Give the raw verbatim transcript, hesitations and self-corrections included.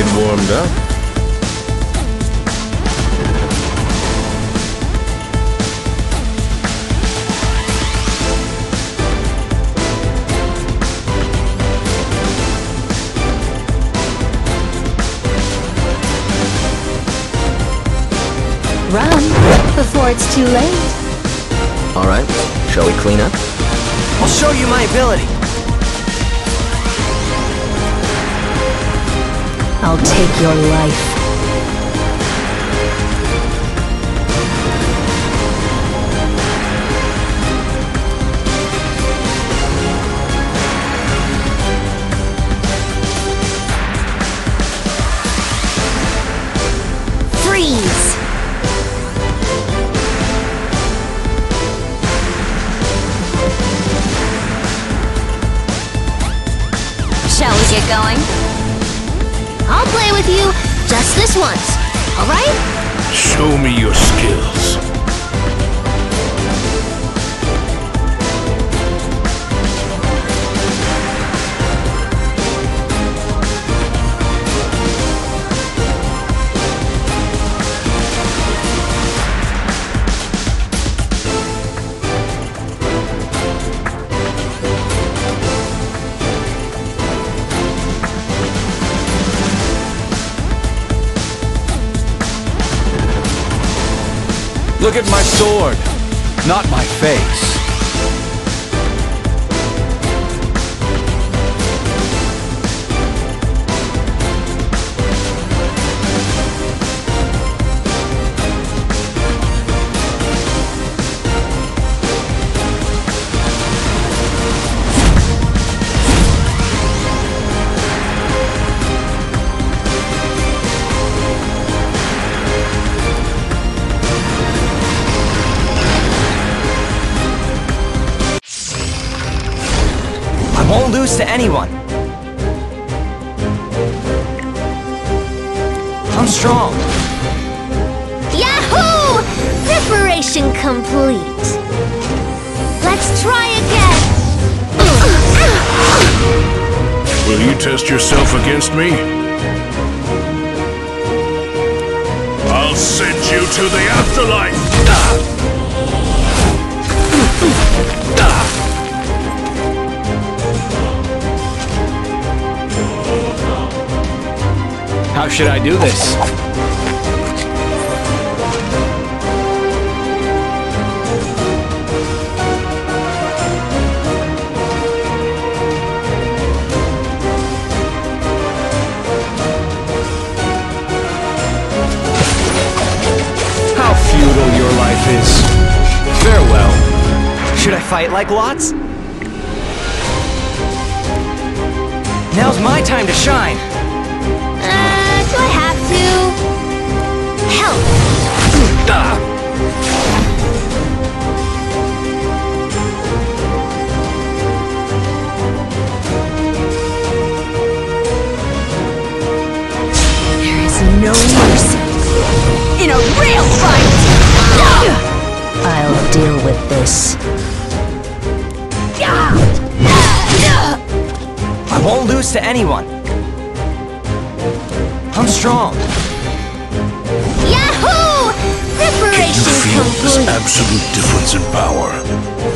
get warmed up. Run before it's too late. Alright, shall we clean up? I'll show you my ability. I'll take your life. Freeze! Shall we get going? I'll play with you just this once, alright? Show me your skills. Look at my sword, not my face. Won't lose to anyone. I'm strong. Yahoo! Preparation complete. Let's try again. Will you test yourself against me? I'll send you to the afterlife! How should I do this? How futile your life is. Farewell. Should I fight like lots? Now's my time to shine. Uh, do I have to? Help! Ah. There is no mercy in a real fight! I'll deal with this. I won't lose to anyone. I'm strong. Yahoo! Can you Preparation feel this complete. absolute difference in power?